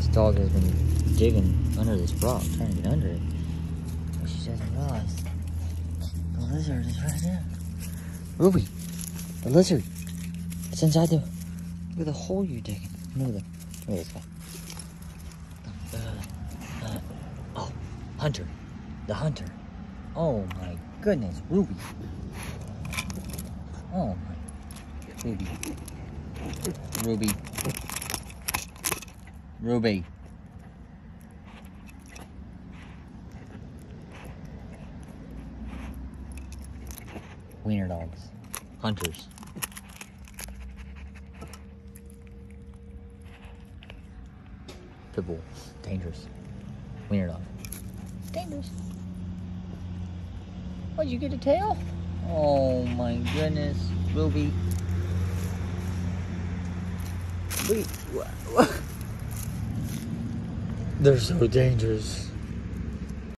dog has been digging under this rock, trying to get under it. But she doesn't realize the lizard is right there. Ruby, the lizard. It's inside the. Look at the hole you're digging. Look at this guy. Oh, Hunter. The hunter. Oh my goodness, Ruby. Oh my. Ruby. Ruby. Ruby. Wiener dogs. Hunters. Pitbull. Dangerous. Wiener dog. Dangerous. What, you get a tail? Oh my goodness. Ruby. Wait. What? They're so dangerous.